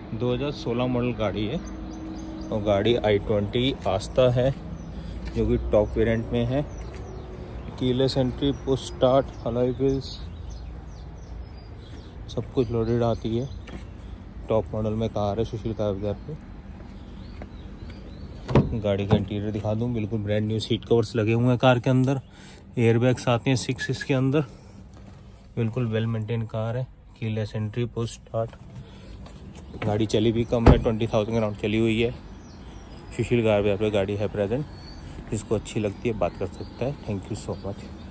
2016 model गाड़ी है और गाड़ी i20 आस्था है जो कि टॉप वेरिएंट में है। Keyless entry, push start, alloy wheels सब कुछ लोडेड आती है। टॉप मॉडल में कार है सुशील कार बाजार पे। गाड़ी का इंटीरियर दिखा दूं, बिल्कुल ब्रांड न्यू सीट कवर्स लगे हुए हैं कार के अंदर। एयरबैग्स आते हैं 6 इसके अंदर। बिल्कुल वेल मेंटेन कार है। Keyless entry, push start. गाड़ी चली भी कम है, 20,000 के राउंड चली हुई है। सुशील कार बाजार पे गाड़ी है प्रेजेंट। जिसको अच्छी लगती है बात कर सकता है। Thank you so much.